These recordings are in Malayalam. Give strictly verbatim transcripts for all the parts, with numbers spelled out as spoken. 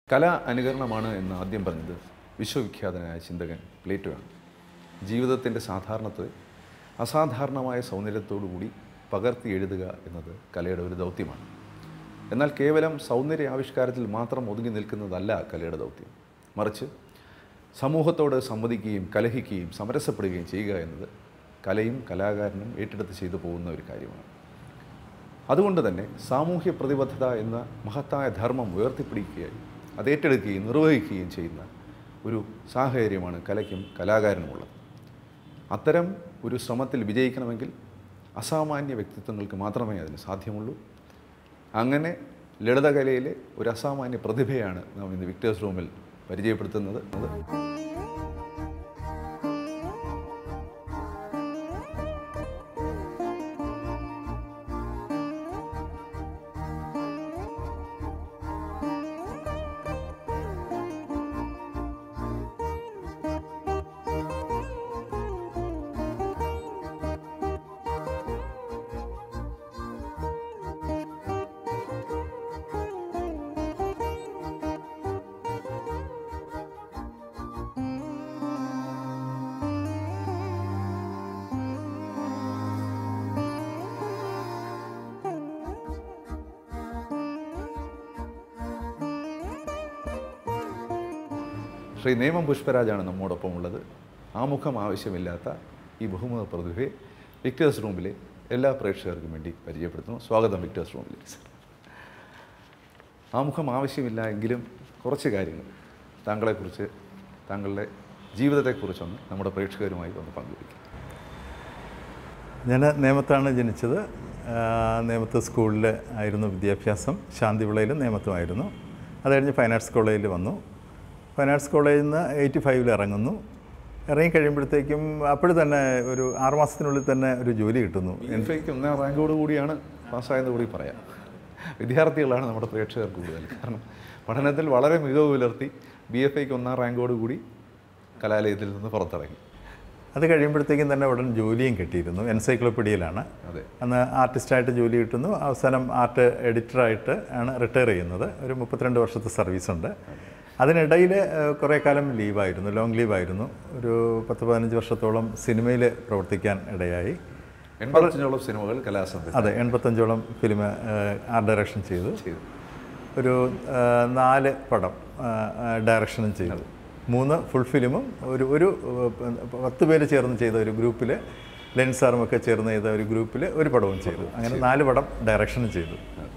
കല അനുകരണമാണ് എന്ന് ആദ്യം പറഞ്ഞത് വിശ്വവിഖ്യാതനായ ചിന്തകൻ പ്ലേറ്റോയാണ്. ജീവിതത്തിൻ്റെ സാധാരണത്തെ അസാധാരണമായ സൗന്ദര്യത്തോടുകൂടി പകർത്തി എഴുതുക എന്നത് കലയുടെ ഒരു ദൗത്യമാണ്. എന്നാൽ കേവലം സൗന്ദര്യ ആവിഷ്കാരത്തിൽ മാത്രം ഒതുങ്ങി നിൽക്കുന്നതല്ല കലയുടെ ദൗത്യം. മറിച്ച് സമൂഹത്തോട് സംവദിക്കുകയും കലഹിക്കുകയും സമരസപ്പെടുകയും ചെയ്യുക എന്നത് കലയും കലാകാരനും ഏറ്റെടുത്ത് ചെയ്തു പോകുന്ന ഒരു കാര്യമാണ്. അതുകൊണ്ട് തന്നെ സാമൂഹ്യ പ്രതിബദ്ധത എന്ന മഹത്തായ ധർമ്മം ഉയർത്തിപ്പിടിക്കുകയും അത് ഏറ്റെടുക്കുകയും നിർവഹിക്കുകയും ചെയ്യുന്ന ഒരു സാഹചര്യമാണ് കലയ്ക്കും കലാകാരനുമുള്ളത്. അത്തരം ഒരു ശ്രമത്തിൽ വിജയിക്കണമെങ്കിൽ അസാമാന്യ വ്യക്തിത്വങ്ങൾക്ക് മാത്രമേ അതിന് സാധ്യമുള്ളൂ. അങ്ങനെ ലളിതകലയിലെ ഒരു അസാമാന്യ പ്രതിഭയാണ് നാം ഇന്ന് വിക്ടേഴ്സ് റൂമിൽ പരിചയപ്പെടുത്തുന്നത്. ശ്രീ നേമം പുഷ്പരാജാണ് നമ്മോടൊപ്പം ഉള്ളത്. ആമുഖം ആവശ്യമില്ലാത്ത ഈ ബഹുമുഖ പ്രതിഭയെ വിക്ടേഴ്സ് റൂമിലെ എല്ലാ പ്രേക്ഷകർക്കും വേണ്ടി പരിചയപ്പെടുത്തുന്നു. സ്വാഗതം വിക്ടേഴ്സ് റൂമിലേക്ക്. ആമുഖം ആവശ്യമില്ല എങ്കിലും കുറച്ച് കാര്യങ്ങൾ താങ്കളെക്കുറിച്ച്, താങ്കളുടെ ജീവിതത്തെക്കുറിച്ചൊന്ന് നമ്മുടെ പ്രേക്ഷകരുമായി ഒന്ന് പങ്കുവയ്ക്കും. ഞാൻ നേമത്താണ് ജനിച്ചത്. നേമത്ത് സ്കൂളിൽ ആയിരുന്നു വിദ്യാഭ്യാസം. ശാന്തിവിളയിലും നേമത്തുമായിരുന്നു. അത് കഴിഞ്ഞ് ഫൈൻ ആർട്സ് കോളേജിൽ വന്നു. ഫൈൻ ആർട്സ് കോളേജിൽ നിന്ന് എയ്റ്റി ഫൈവിൽ ഇറങ്ങുന്നു. ഇറങ്ങി കഴിയുമ്പോഴത്തേക്കും അപ്പോഴും തന്നെ ഒരു ആറുമാസത്തിനുള്ളിൽ തന്നെ ഒരു ജോലി കിട്ടുന്നു. എഫ് ഐക്ക് ഒന്നാം റാങ്കോട് കൂടിയാണ് പാസ്സായെന്ന് കൂടി പറയാം. വിദ്യാർത്ഥികളാണ് നമ്മുടെ പ്രേക്ഷകർ കൂടുതൽ. കാരണം പഠനത്തിൽ വളരെ മികവ് പുലർത്തി ബി എഫ് ഐക്ക് ഒന്നാം റാങ്കോട് കൂടി കലാലയത്തിൽ നിന്ന് പുറത്തിറങ്ങി. അത് കഴിയുമ്പോഴത്തേക്കും തന്നെ ഉടൻ ജോലിയും കിട്ടിയിരുന്നു. എൻസൈക്ലോപ്പീഡിയയിലാണ്. അതെ. അന്ന് ആർട്ടിസ്റ്റായിട്ട് ജോലി കിട്ടുന്നു. അവസാനം ആർട്ട് എഡിറ്ററായിട്ട് ആണ് റിട്ടയർ ചെയ്യുന്നത്. ഒരു മുപ്പത്തിരണ്ട് വർഷത്തെ സർവീസുണ്ട്. അതിനിടയിൽ കുറേ കാലം ലീവായിരുന്നു, ലോങ് ലീവായിരുന്നു. ഒരു പത്ത് പതിനഞ്ച് വർഷത്തോളം സിനിമയിൽ പ്രവർത്തിക്കാൻ ഇടയായി. എൺപത്തഞ്ചോളം സിനിമകൾ കലാസംവിധാനം. അതെ, എൺപത്തഞ്ചോളം ഫിലിം ആർട്ട് ഡയറക്ഷൻ ചെയ്തു. ഒരു നാല് പടം ഡയറക്ഷനും ചെയ്തു. മൂന്ന് ഫുൾ ഫിലിമും ഒരു ഒരു പത്ത് പേര് ചേർന്ന് ചെയ്ത ഒരു ഗ്രൂപ്പിൽ, ലെൻസാറും ഒക്കെ ചേർന്ന് ചെയ്ത ഒരു ഗ്രൂപ്പിൽ ഒരു പടവും ചെയ്തു. അങ്ങനെ നാല് പടം ഡയറക്ഷനും ചെയ്തു.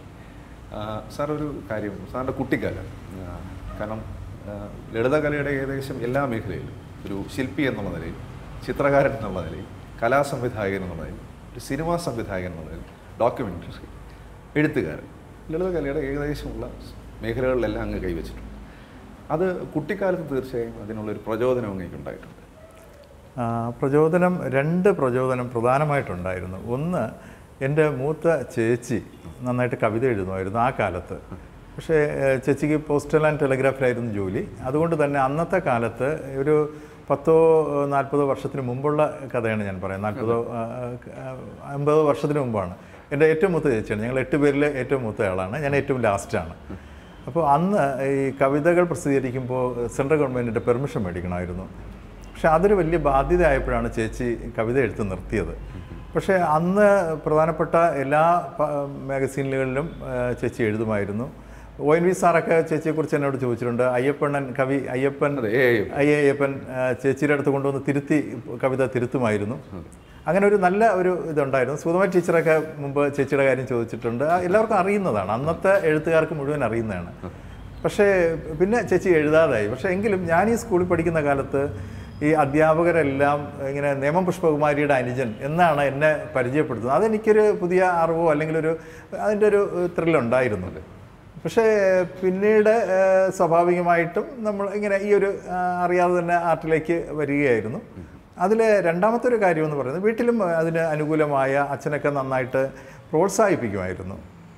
സാർ, ഒരു കാര്യം, സാറിൻ്റെ കുട്ടിക്കാലം, കാരണം ലളിതകലയുടെ ഏകദേശം എല്ലാ മേഖലയിലും ഒരു ശില്പി എന്നുള്ള നിലയിൽ, ചിത്രകാരൻ എന്നുള്ള നിലയിൽ, കലാസംവിധായകൻ എന്നുള്ള നിലയിൽ, ഒരു സിനിമാ സംവിധായകൻ എന്നുള്ള നിലയിൽ, ഡോക്യുമെൻ്ററി, എഴുത്തുകാരൻ, ലളിതകലയുടെ ഏകദേശമുള്ള മേഖലകളിലെല്ലാം അങ്ങ് കൈവച്ചിട്ടുണ്ട്. അത് കുട്ടിക്കാലത്ത് തീർച്ചയായും അതിനുള്ളൊരു പ്രചോദനം അങ്ങേക്ക് ഉണ്ടായിട്ടുണ്ട്. പ്രചോദനം, രണ്ട് പ്രചോദനം പ്രധാനമായിട്ടുണ്ടായിരുന്നു. ഒന്ന്, എൻ്റെ മൂത്ത ചേച്ചി നന്നായിട്ട് കവിത എഴുതുമായിരുന്നു ആ കാലത്ത്. പക്ഷേ ചേച്ചിക്ക് പോസ്റ്റൽ ആൻഡ് ടെലിഗ്രാഫിലായിരുന്നു ജോലി. അതുകൊണ്ട് തന്നെ അന്നത്തെ കാലത്ത് ഒരു പത്തോ നാൽപ്പതോ വർഷത്തിന് മുമ്പുള്ള കഥയാണ് ഞാൻ പറയുന്നത്. നാൽപ്പതോ അമ്പതോ വർഷത്തിന് മുമ്പാണ്. എൻ്റെ ഏറ്റവും മൂത്ത ചേച്ചിയാണ്. ഞങ്ങൾ എട്ട് പേരിലെ ഏറ്റവും മൂത്ത ആളാണ്. ഞാൻ ഏറ്റവും ലാസ്റ്റാണ്. അപ്പോൾ അന്ന് ഈ കവിതകൾ പ്രസിദ്ധീകരിക്കുമ്പോൾ സെൻട്രൽ ഗവൺമെൻറ്റിൻ്റെ പെർമിഷൻ മേടിക്കണമായിരുന്നു. പക്ഷേ അതൊരു വലിയ ബാധ്യത ആയപ്പോഴാണ് ചേച്ചി കവിത എഴുത്ത് നിർത്തിയത്. പക്ഷേ അന്ന് പ്രധാനപ്പെട്ട എല്ലാ മാഗസീനുകളിലും ചേച്ചി എഴുതുമായിരുന്നു. ഒ എൻ വി സാറൊക്കെ ചേച്ചിയെക്കുറിച്ച് എന്നോട് ചോദിച്ചിട്ടുണ്ട്. അയ്യപ്പണ്ണൻ കവി അയ്യപ്പൻ ഐ അയ്യപ്പൻ ചേച്ചിയുടെ അടുത്ത് കൊണ്ടുവന്ന് തിരുത്തി കവിത തിരുത്തുമായിരുന്നു. അങ്ങനെ ഒരു നല്ല ഒരു ഇതുണ്ടായിരുന്നു. സുഗതമായ ടീച്ചറൊക്കെ മുമ്പ് ചേച്ചിയുടെ കാര്യം ചോദിച്ചിട്ടുണ്ട്. എല്ലാവർക്കും അറിയുന്നതാണ്, അന്നത്തെ എഴുത്തുകാർക്ക് മുഴുവൻ അറിയുന്നതാണ്. പക്ഷേ പിന്നെ ചേച്ചി എഴുതാതായി. പക്ഷേ എങ്കിലും ഞാൻ ഈ സ്കൂളിൽ പഠിക്കുന്ന കാലത്ത് ഈ അധ്യാപകരെല്ലാം ഇങ്ങനെ നേമം പുഷ്പകുമാരിയുടെ അനുജൻ എന്നാണ് എന്നെ പരിചയപ്പെടുത്തുന്നത്. അതെനിക്കൊരു പുതിയ അറിവോ അല്ലെങ്കിൽ ഒരു അതിൻ്റെ ഒരു ത്രില്ലുണ്ടായിരുന്നു. പക്ഷേ പിന്നീട് സ്വാഭാവികമായിട്ടും നമ്മൾ ഇങ്ങനെ ഈ ഒരു അറിയാതെ തന്നെ ആർട്ടിലേക്ക് വരികയായിരുന്നു. അതിൽ രണ്ടാമത്തെ ഒരു കാര്യമെന്ന് പറയുന്നത്, വീട്ടിലും അതിന് അനുകൂലമായ അച്ഛനൊക്കെ നന്നായിട്ട് പ്രോത്സാഹിപ്പിക്കുമായിരുന്നു.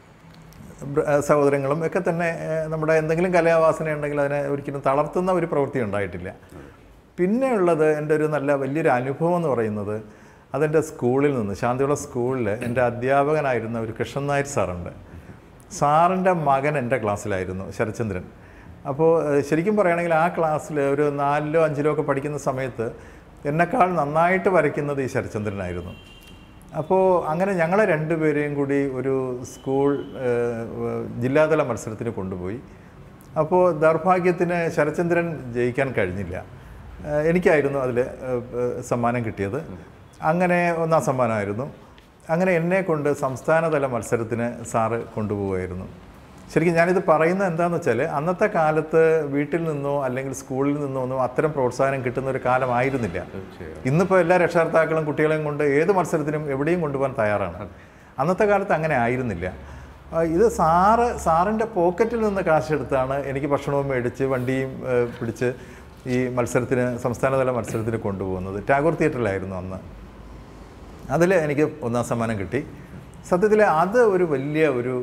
സഹോദരങ്ങളും ഒക്കെ തന്നെ നമ്മുടെ എന്തെങ്കിലും കലാവാസന ഉണ്ടെങ്കിൽ അതിനെ ഒരിക്കലും തളർത്തുന്ന ഒരു പ്രവൃത്തി ഉണ്ടായിട്ടില്ല. പിന്നെ ഉള്ളത് എൻ്റെ ഒരു നല്ല വലിയൊരു അനുഭവം എന്ന് പറയുന്നത്, അതെൻ്റെ സ്കൂളിൽ നിന്ന്, ശാന്തിവിള സ്കൂളിൽ എൻ്റെ അധ്യാപകനായിരുന്ന ഒരു കൃഷ്ണൻ നായർ സാറുണ്ട്. സാറിൻ്റെ മകൻ എൻ്റെ ക്ലാസ്സിലായിരുന്നു, ശരചന്ദ്രൻ. അപ്പോൾ ശരിക്കും പറയുകയാണെങ്കിൽ ആ ക്ലാസ്സിൽ ഒരു നാലിലോ അഞ്ചിലോ ഒക്കെ പഠിക്കുന്ന സമയത്ത് എന്നെക്കാൾ നന്നായിട്ട് വരയ്ക്കുന്നത് ഈ ശരചന്ദ്രനായിരുന്നു. അപ്പോൾ അങ്ങനെ ഞങ്ങളെ രണ്ടുപേരെയും കൂടി ഒരു സ്കൂൾ ജില്ലാതല മത്സരത്തിന് കൊണ്ടുപോയി. അപ്പോൾ ദൗർഭാഗ്യത്തിന് ശരചന്ദ്രൻ ജയിക്കാൻ കഴിഞ്ഞില്ല. എനിക്കായിരുന്നു അതിൽ സമ്മാനം കിട്ടിയത്. അങ്ങനെ ഒന്നാം സമ്മാനമായിരുന്നു. അങ്ങനെ എന്നെ കൊണ്ട് സംസ്ഥാനതല മത്സരത്തിന് സാറ് കൊണ്ടുപോകുമായിരുന്നു. ശരിക്കും ഞാനിത് പറയുന്നത് എന്താണെന്ന് വെച്ചാൽ അന്നത്തെ കാലത്ത് വീട്ടിൽ നിന്നോ അല്ലെങ്കിൽ സ്കൂളിൽ നിന്നോ ഒന്നും അത്തരം പ്രോത്സാഹനം കിട്ടുന്ന ഒരു കാലമായിരുന്നില്ല. ഇന്നിപ്പോൾ എല്ലാ രക്ഷകർത്താക്കളും കുട്ടികളെയും കൊണ്ട് ഏത് മത്സരത്തിനും എവിടെയും കൊണ്ടുപോകാൻ തയ്യാറാണ്. അന്നത്തെ കാലത്ത് അങ്ങനെ ആയിരുന്നില്ല. ഇത് സാറ് സാറിൻ്റെ പോക്കറ്റിൽ നിന്ന് കാശെടുത്താണ് എനിക്ക് ഭക്ഷണവും മേടിച്ച് വണ്ടിയും പിടിച്ച് ഈ മത്സരത്തിന് സംസ്ഥാനതല മത്സരത്തിന് കൊണ്ടുപോകുന്നത്. ടാഗോർ തിയേറ്ററിലായിരുന്നു അന്ന്. അതിൽ എനിക്ക് ഒന്നാം സമ്മാനം കിട്ടി. സത്യത്തിൽ അത് ഒരു വലിയ ഒരു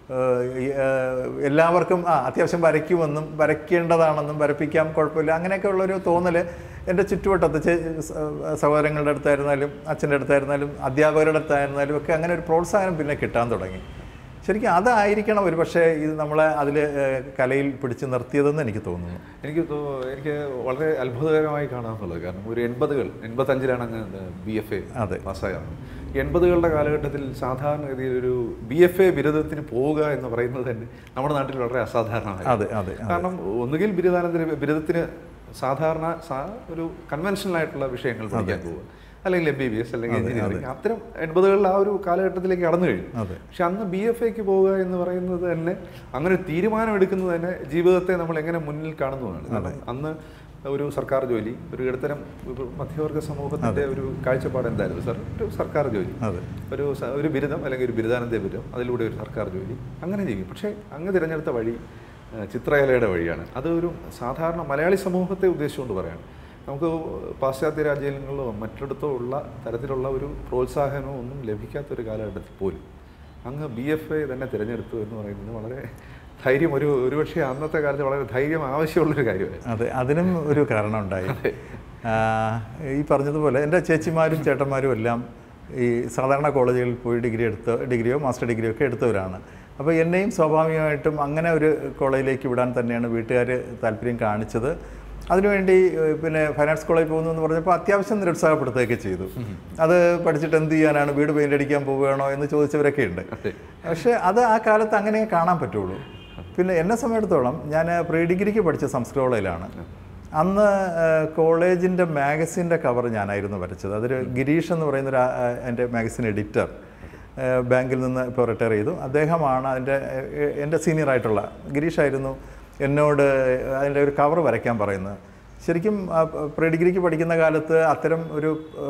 എല്ലാവർക്കും ആ അത്യാവശ്യം വരയ്ക്കുമെന്നും വരയ്ക്കേണ്ടതാണെന്നും വരപ്പിക്കാം കുഴപ്പമില്ല അങ്ങനെയൊക്കെ ഉള്ളൊരു തോന്നൽ എൻ്റെ ചുറ്റുവട്ടത്ത് സഹോദരങ്ങളുടെ അടുത്തായിരുന്നാലും അച്ഛൻ്റെ അടുത്തായിരുന്നാലും അധ്യാപകരുടെ അടുത്തായിരുന്നാലും ഒക്കെ അങ്ങനെ ഒരു പ്രോത്സാഹനം പിന്നെ കിട്ടാൻ തുടങ്ങി. ശരിക്കും അതായിരിക്കണം ഒരു പക്ഷേ ഇത് നമ്മളെ അതിൽ കലയിൽ പിടിച്ച് നിർത്തിയതെന്ന് എനിക്ക് തോന്നുന്നു. എനിക്ക് എനിക്ക് വളരെ അത്ഭുതകരമായി കാണാമെന്നുള്ളത് കാരണം ഒരു എൺപതുകൾ എൺപത്തഞ്ചിലാണ് അങ്ങ് ബി എഫ് എ പാസ്സായത്. എൺപതുകളുടെ കാലഘട്ടത്തിൽ സാധാരണഗതിയിൽ ഒരു ബി എഫ് എ ബിരുദത്തിന് പോവുക എന്ന് പറയുന്നത് തന്നെ നമ്മുടെ നാട്ടിൽ വളരെ അസാധാരണമാണ്. അതെ അതെ കാരണം ഒന്നുകിൽ ബിരുദാനന്തര ബിരുദത്തിന് സാധാരണ ഒരു കൺവെൻഷനൽ ആയിട്ടുള്ള വിഷയങ്ങൾ പഠിക്കാൻ പോവുക, അല്ലെങ്കിൽ എം ബി ബി എസ് അല്ലെങ്കിൽ എഞ്ചിനീയറിംഗ്, അത്തരം എൺപതുകളിൽ ആ ഒരു കാലഘട്ടത്തിലേക്ക് കടന്നു കഴിഞ്ഞു. പക്ഷെ അന്ന് ബി എഫ് എക്ക് പോവുക എന്ന് പറയുന്നത് തന്നെ അങ്ങനെ ഒരു തീരുമാനം എടുക്കുന്നത് തന്നെ ജീവിതത്തെ നമ്മൾ എങ്ങനെ മുന്നിൽ കാണുന്നതാണ്. അന്ന് ഒരു സർക്കാർ ജോലി, ഒരു ഇടത്തരം മധ്യവർഗ സമൂഹത്തിൻ്റെ ഒരു കാഴ്ചപ്പാട് എന്തായിരുന്നു സാർ? ഒരു സർക്കാർ ജോലി, ഒരു ഒരു ബിരുദം അല്ലെങ്കിൽ ഒരു ബിരുദാനന്തര ബിരുദം, അതിലൂടെ ഒരു സർക്കാർ ജോലി, അങ്ങനെ ചെയ്യും. പക്ഷേ അങ്ങ് തിരഞ്ഞെടുത്ത വഴി ചിത്രകലയുടെ വഴിയാണ്. അത് ഒരു സാധാരണ മലയാളി സമൂഹത്തെ ഉദ്ദേശിച്ചുകൊണ്ട് പറയാണ്. നമുക്ക് പാശ്ചാത്യ രാജ്യങ്ങളിലോ മറ്റിടത്തോ ഉള്ള തരത്തിലുള്ള ഒരു പ്രോത്സാഹനമോ ഒന്നും ലഭിക്കാത്തൊരു കാലഘട്ടത്തിൽ പോലും അങ്ങ് ബി എഫ് എ തന്നെ തിരഞ്ഞെടുത്തു എന്ന് പറയുന്നത് വളരെ ധൈര്യം, ഒരു ഒരുപക്ഷെ അന്നത്തെ കാലത്ത് വളരെ ധൈര്യം ആവശ്യമുള്ളൊരു കാര്യമായിരുന്നു. അതെ, അതിനും ഒരു കാരണം ഉണ്ടായി. ഈ പറഞ്ഞതുപോലെ എൻ്റെ ചേച്ചിമാരും ചേട്ടന്മാരും എല്ലാം ഈ സാധാരണ കോളേജുകളിൽ പോയി ഡിഗ്രി എടുത്ത ഡിഗ്രിയോ മാസ്റ്റർ ഡിഗ്രിയോ ഒക്കെ എടുത്തവരാണ്. അപ്പോൾ എന്നെയും സ്വാഭാവികമായിട്ടും അങ്ങനെ ഒരു കോളേജിലേക്ക് വിടാൻ തന്നെയാണ് വീട്ടുകാർ താല്പര്യം കാണിച്ചത്. അതിനുവേണ്ടി പിന്നെ ഫൈനാൻസ് കോളേജിൽ പോകുന്നു എന്ന് പറഞ്ഞപ്പോൾ അത്യാവശ്യം നിരുത്സാഹപ്പെടുത്തുകയൊക്കെ ചെയ്തു. അത് പഠിച്ചിട്ട് എന്ത് ചെയ്യാനാണ്, വീട് പെയിൻ്റ് അടിക്കാൻ പോവുകയാണോ എന്ന് ചോദിച്ചവരൊക്കെ ഉണ്ട്. പക്ഷേ അത് ആ കാലത്ത് അങ്ങനെ കാണാൻ പറ്റുള്ളൂ. പിന്നെ എന്നെ സംബന്ധിച്ചിടത്തോളം ഞാൻ പ്രീ ഡിഗ്രിക്ക് പഠിച്ച സംസ്കൃത കോളേജിലാണ്. അന്ന് കോളേജിൻ്റെ മാഗസിൻ്റെ കവർ ഞാനായിരുന്നു വരച്ചത്. അതൊരു ഗിരീഷ് എന്ന് പറയുന്നൊരു എൻ്റെ മാഗസിൻ എഡിറ്റർ ബാങ്കിൽ നിന്ന് ഇപ്പോൾ റിട്ടയർ ചെയ്തു. അദ്ദേഹമാണ് അതിൻ്റെ എൻ്റെ സീനിയറായിട്ടുള്ള ഗിരീഷായിരുന്നു എന്നോട് അതിൻ്റെ ഒരു കവർ വരയ്ക്കാൻ പറയുന്നത്. ശരിക്കും പ്രീ ഡിഗ്രിക്ക് പഠിക്കുന്ന കാലത്ത് അത്തരം ഒരു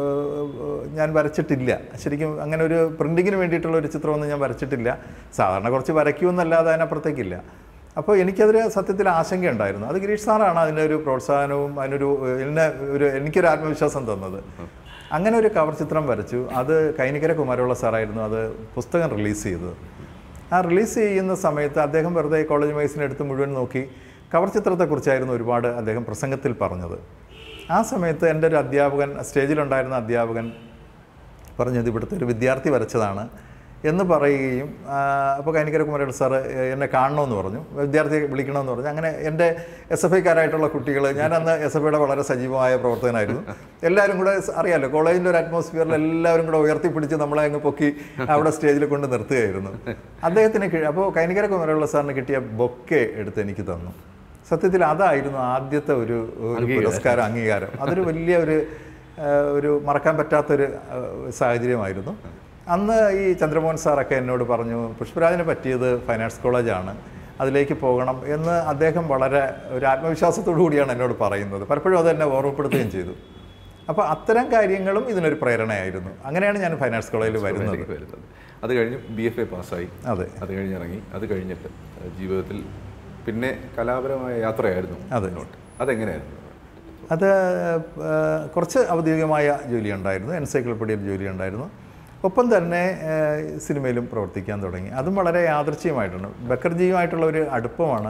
ഞാൻ വരച്ചിട്ടില്ല. ശരിക്കും അങ്ങനെ ഒരു പ്രിൻറ്റിങ്ങിന് വേണ്ടിയിട്ടുള്ള ഒരു ചിത്രമൊന്നും ഞാൻ വരച്ചിട്ടില്ല. സാധാരണ കുറച്ച് വരയ്ക്കുമെന്നല്ലാതെ അതിനപ്പുറത്തേക്കില്ല. അപ്പോൾ എനിക്കതൊരു സത്യത്തിൽ ആശങ്കയുണ്ടായിരുന്നു. അത് ഗിരീഷ് സാറാണ് അതിൻ്റെ ഒരു പ്രോത്സാഹനവും അതിനൊരു എന്നെ ഒരു എനിക്കൊരു ആത്മവിശ്വാസം തന്നത്. അങ്ങനെ ഒരു കവർ ചിത്രം വരച്ചു. അത് കൈനിക്കര കുമാരപിള്ള സാറായിരുന്നു അത് പുസ്തകം റിലീസ് ചെയ്തത്. ആ റിലീസ് ചെയ്യുന്ന സമയത്ത് അദ്ദേഹം വെറുതെ കോളേജ് മാഗസിനെടുത്ത് മുഴുവൻ നോക്കി കവർ ചിത്രത്തെക്കുറിച്ചായിരുന്നു ഒരുപാട് അദ്ദേഹം പ്രസംഗത്തിൽ പറഞ്ഞത്. ആ സമയത്ത് എൻ്റെ ഒരു അധ്യാപകൻ, സ്റ്റേജിലുണ്ടായിരുന്ന അധ്യാപകൻ പറഞ്ഞത് ഇവിടുത്തെ ഒരു വിദ്യാർത്ഥി വരച്ചതാണ് എന്ന് പറയുകയും അപ്പോൾ കൈനിക്കര കുമാരപിള്ള സാറ് എന്നെ കാണണമെന്ന് പറഞ്ഞു, വിദ്യാർത്ഥിയെ വിളിക്കണമെന്ന് പറഞ്ഞു. അങ്ങനെ എൻ്റെ എസ് എഫ് ഐക്കാരായിട്ടുള്ള കുട്ടികൾ, ഞാനന്ന് എസ് എഫ് ഐയുടെ വളരെ സജീവമായ പ്രവർത്തകനായിരുന്നു. എല്ലാവരും കൂടെ അറിയാമല്ലോ കോളേജിൻ്റെ ഒരു അറ്റ്മോസ്ഫിയറിൽ എല്ലാവരും കൂടെ ഉയർത്തിപ്പിടിച്ച് നമ്മളെ അങ്ങ് പൊക്കി അവിടെ സ്റ്റേജിൽ കൊണ്ട് നിർത്തുകയായിരുന്നു. അദ്ദേഹത്തിന് അപ്പോൾ കൈനിക്കര കുമാരപിള്ള സാറിന് കിട്ടിയ ബൊക്കെ എടുത്ത് എനിക്ക് തന്നു. സത്യത്തിൽ അതായിരുന്നു ആദ്യത്തെ ഒരു ഒരു പുരസ്കാരം, അംഗീകാരം. അതൊരു വലിയ ഒരു ഒരു മറക്കാൻ പറ്റാത്തൊരു സാഹചര്യമായിരുന്നു. അന്ന് ഈ ചന്ദ്രമോഹൻ സാറൊക്കെ എന്നോട് പറഞ്ഞു പുഷ്പരാജിനെ പറ്റിയത് ഫൈനാൻസ് കോളേജാണ്, അതിലേക്ക് പോകണം എന്ന് അദ്ദേഹം വളരെ ഒരു ആത്മവിശ്വാസത്തോടു കൂടിയാണ് എന്നോട് പറയുന്നത്. പലപ്പോഴും അത് എന്നെ ഓർമ്മപ്പെടുത്തുകയും ചെയ്തു. അപ്പോൾ അത്തരം കാര്യങ്ങളും ഇതിനൊരു പ്രേരണയായിരുന്നു. അങ്ങനെയാണ് ഞാൻ ഫൈനാൻസ് കോളേജിൽ വരുന്നത്. അത് കഴിഞ്ഞ് ബി എഫ് എ പാസ്സായി. അതെ, അത് കഴിഞ്ഞിറങ്ങി. അത് കഴിഞ്ഞിട്ട് ജീവിതത്തിൽ പിന്നെ കലാപരമായ യാത്രയായിരുന്നു. അതെ, അതെങ്ങനെയായിരുന്നു? അത് കുറച്ച് ഔദ്യോഗികമായ ജോലി ഉണ്ടായിരുന്നു, എൻസൈക്ലോപീഡിയയിൽ ജോലി ഉണ്ടായിരുന്നു. ഒപ്പം തന്നെ സിനിമയിലും പ്രവർത്തിക്കാൻ തുടങ്ങി. അതും വളരെ യാദൃച്ഛികമായിട്ടാണ്. ബക്കർജിയുമായിട്ടുള്ള ഒരു അടുപ്പമാണ്.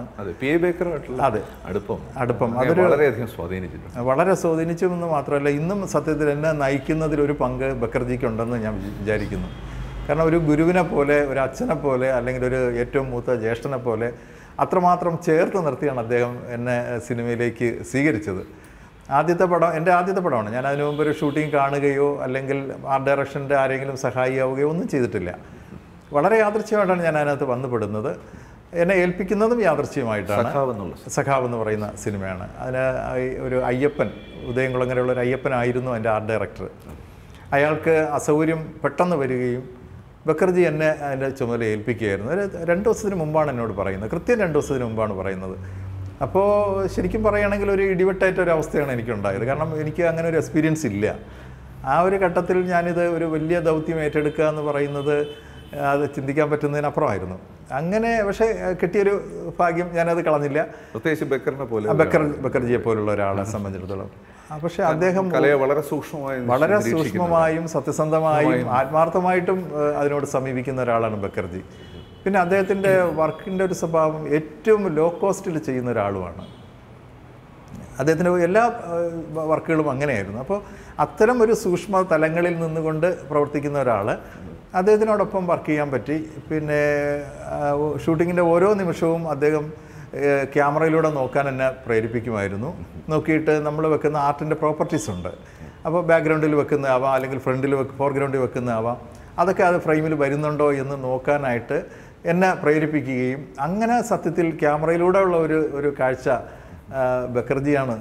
അതെ, അടുപ്പം അടുപ്പം അതൊരു വളരെയധികം സ്വാധീനിച്ചിട്ടുണ്ട്. വളരെ സ്വാധീനിച്ചെന്ന് മാത്രമല്ല, ഇന്നും സത്യത്തിൽ എന്നെ നയിക്കുന്നതിൽ ഒരു പങ്ക് ബക്കർജിക്കുണ്ടെന്ന് ഞാൻ വിചാരിക്കുന്നു. കാരണം ഒരു ഗുരുവിനെ പോലെ, ഒരു അച്ഛനെ പോലെ, അല്ലെങ്കിൽ ഒരു ഏറ്റവും മൂത്ത ജ്യേഷ്ഠനെ പോലെ അത്രമാത്രം ചേർത്ത് നിർത്തിയാണ് അദ്ദേഹം എന്നെ സിനിമയിലേക്ക് സ്വീകരിച്ചത്. ആദ്യത്തെ പടം എൻ്റെ ആദ്യത്തെ പടമാണ്. ഞാൻ അതിനു മുമ്പ് ഒരു ഷൂട്ടിംഗ് കാണുകയോ അല്ലെങ്കിൽ ആർട്ട് ഡയറക്ഷൻ്റെ ആരെങ്കിലും സഹായിയാവുകയോ ഒന്നും ചെയ്തിട്ടില്ല. വളരെ യാദൃച്ഛമായിട്ടാണ് ഞാൻ അതിനകത്ത് വന്നുപെടുന്നത്. എന്നെ ഏൽപ്പിക്കുന്നതും യാദൃച്ഛ്യമായിട്ടാണ്. സഖാവ് എന്ന് പറയുന്ന സിനിമയാണ്. അതിന് ഒരു അയ്യപ്പൻ, ഉദയംകുളങ്ങരയുള്ള ഒരു അയ്യപ്പനായിരുന്നു എൻ്റെ ആർട്ട് ഡയറക്ടർ. അയാൾക്ക് അസൗകര്യം പെട്ടെന്ന് വരികയും ബക്കർജി എന്നെ അതിൻ്റെ ചുമതല ഏൽപ്പിക്കുകയായിരുന്നു. ഒരു രണ്ട് ദിവസത്തിന് മുമ്പാണ് എന്നോട് പറയുന്നത്, കൃത്യം രണ്ട് ദിവസത്തിന് മുമ്പാണ് പറയുന്നത്. അപ്പോൾ ശരിക്കും പറയുകയാണെങ്കിൽ ഒരു ഇടിവെട്ടായിട്ട ഒരു അവസ്ഥയാണ് എനിക്കുണ്ടായത്. കാരണം എനിക്ക് അങ്ങനെ ഒരു എക്സ്പീരിയൻസ് ഇല്ല. ആ ഒരു ഘട്ടത്തിൽ ഞാനിത് ഒരു വലിയ ദൗത്യം ഏറ്റെടുക്കുക എന്ന് പറയുന്നത് അത് ചിന്തിക്കാൻ പറ്റുന്നതിനപ്പുറമായിരുന്നു. അങ്ങനെ പക്ഷേ കിട്ടിയൊരു ഭാഗ്യം, ഞാനത് കളഞ്ഞില്ല. പ്രത്യേകിച്ച് ബക്കറിനെ പോലെ ബക്കർ ബക്കർജിയെ പോലുള്ള ഒരാളെ സംബന്ധിച്ചിടത്തോളം. പക്ഷേ അദ്ദേഹം വളരെ സൂക്ഷ്മമായും വളരെ സൂക്ഷ്മമായും സത്യസന്ധമായും ആത്മാർത്ഥമായിട്ടും അതിനോട് സമീപിക്കുന്ന ഒരാളാണ് ബക്കർജി. പിന്നെ അദ്ദേഹത്തിൻ്റെ വർക്കിൻ്റെ ഒരു സ്വഭാവം ഏറ്റവും ലോ കോസ്റ്റിൽ ചെയ്യുന്ന ഒരാളുമാണ്. അദ്ദേഹത്തിൻ്റെ എല്ലാ വർക്കുകളും അങ്ങനെയായിരുന്നു. അപ്പോൾ അത്തരം ഒരു സൂക്ഷ്മ തലങ്ങളിൽ നിന്നുകൊണ്ട് പ്രവർത്തിക്കുന്ന ഒരാൾ, അദ്ദേഹത്തിനോടൊപ്പം വർക്ക് ചെയ്യാൻ പറ്റി. പിന്നെ ഷൂട്ടിങ്ങിൻ്റെ ഓരോ നിമിഷവും അദ്ദേഹം ക്യാമറയിലൂടെ നോക്കാൻ എന്നെ പ്രേരിപ്പിക്കുമായിരുന്നു. നോക്കിയിട്ട് നമ്മൾ വെക്കുന്ന ആർട്ടിൻ്റെ പ്രോപ്പർട്ടീസ് ഉണ്ട്. അപ്പോൾ ബാക്ക്ഗ്രൗണ്ടിൽ വെക്കുന്നതാവാം, അല്ലെങ്കിൽ ഫ്രണ്ടിൽ വെക്ക് ഫോർഗ്രൗണ്ടിൽ വെക്കുന്നതാവാം, അതൊക്കെ അത് ഫ്രെയിമിൽ വരുന്നുണ്ടോ എന്ന് നോക്കാനായിട്ട് എന്നെ പ്രേരിപ്പിക്കുകയും, അങ്ങനെ സത്യത്തിൽ ക്യാമറയിലൂടെ ഉള്ള ഒരു ഒരു കാഴ്ച ബക്കർജിയാണ്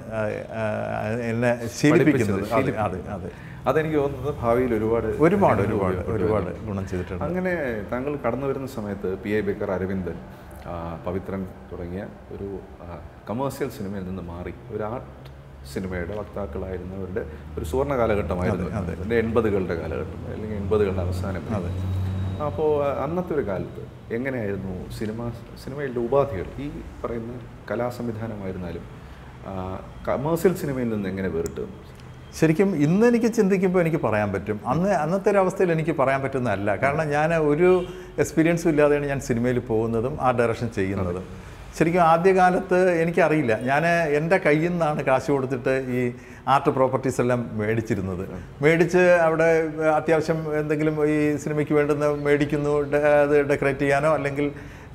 എന്നെ ശീലിപ്പിക്കുന്നത്. അതെ അതെ അതെ അതെനിക്ക് തോന്നുന്നത് ഭാവിയിൽ ഒരുപാട് ഒരുപാട് ഒരുപാട് ഒരുപാട് ഗുണം ചെയ്തിട്ടുണ്ട്. അങ്ങനെ താങ്കൾ കടന്നു വരുന്ന സമയത്ത് പി എ ബക്കർ, അരവിന്ദൻ, പവിത്രൻ തുടങ്ങിയ ഒരു കമേഴ്സ്യൽ സിനിമയിൽ നിന്ന് മാറി ഒരു ആർട്ട് സിനിമയുടെ വക്താക്കളായിരുന്നവരുടെ ഒരു സുവർണ്ണ കാലഘട്ടമായിരുന്നു. അതിൻ്റെ എൺപതുകളുടെ കാലഘട്ടം, അല്ലെങ്കിൽ എൺപതുകളുടെ അവസാനം. അപ്പോൾ അന്നത്തെ ഒരു കാലത്ത് എങ്ങനെയായിരുന്നു സിനിമ സിനിമയുടെ ഉപാധികൾ, ഈ പറയുന്ന കലാസംവിധാനമായിരുന്നാലും കമേഴ്സ്യൽ സിനിമയിൽ നിന്ന് എങ്ങനെ വേറിട്ട്? ശരിക്കും ഇന്ന് എനിക്ക് ചിന്തിക്കുമ്പോൾ എനിക്ക് പറയാൻ പറ്റും. അന്ന് അന്നത്തെ ഒരു അവസ്ഥയിൽ എനിക്ക് പറയാൻ പറ്റുന്നതല്ല. കാരണം ഞാൻ ഒരു എക്സ്പീരിയൻസും ഇല്ലാതെയാണ് ഞാൻ സിനിമയിൽ പോകുന്നതും ആ ഡയറക്ഷൻ ചെയ്യുന്നതും. ശരിക്കും ആദ്യകാലത്ത് എനിക്കറിയില്ല. ഞാൻ എൻ്റെ കയ്യിൽ നിന്നാണ് കാശ് കൊടുത്തിട്ട് ഈ ആർട്ട് പ്രോപ്പർട്ടീസ് എല്ലാം മേടിച്ചിരുന്നത്. മേടിച്ച് അവിടെ അത്യാവശ്യം എന്തെങ്കിലും ഈ സിനിമയ്ക്ക് വേണ്ടുന്ന മേടിക്കുന്നു, അത് ഡെക്കറേറ്റ് ചെയ്യാനോ അല്ലെങ്കിൽ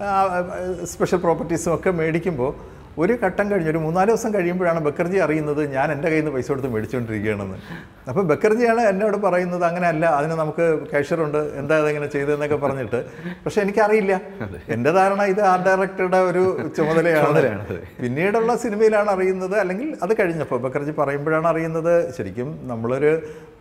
സ്പെഷ്യൽ പ്രോപ്പർട്ടീസും ഒക്കെ മേടിക്കുമ്പോൾ ഒരു ഘട്ടം കഴിഞ്ഞ് ഒരു മൂന്നാല് ദിവസം കഴിയുമ്പോഴാണ് ബക്കർജി അറിയുന്നത് ഞാൻ എൻ്റെ കയ്യിൽ നിന്ന് പൈസ കൊടുത്ത് മേടിച്ചുകൊണ്ടിരിക്കുകയാണെന്ന്. അപ്പോൾ ബക്കർജിയാണ് എന്നോട് പറയുന്നത് അങ്ങനെയല്ല, അതിന് നമുക്ക് ക്യാഷ്യറുണ്ട്, എന്താ അതെങ്ങനെ ചെയ്തതെന്നൊക്കെ പറഞ്ഞിട്ട്. പക്ഷേ എനിക്കറിയില്ല. എൻ്റെ ധാരണ ഇത് ആർട്ട് ഡയറക്ടറുടെ ഒരു ചുമതലയാണ്. പിന്നീടുള്ള സിനിമയിലാണ് അറിയുന്നത്, അല്ലെങ്കിൽ അത് കഴിഞ്ഞപ്പോൾ ബക്കർജി പറയുമ്പോഴാണ് അറിയുന്നത് ശരിക്കും നമ്മളൊരു